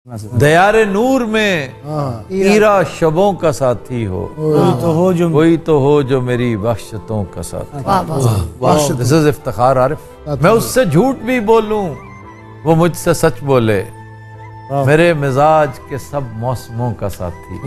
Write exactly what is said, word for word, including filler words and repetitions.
दयारे नूर में ईरा शबों का साथी हो, कोई तो हो जो कोई तो हो जो मेरी बख्शतों का साथी। This is Iftikhar Arif. मैं उससे झूठ भी बोलूं वो मुझसे सच बोले, मेरे मिजाज के सब मौसमों का साथी।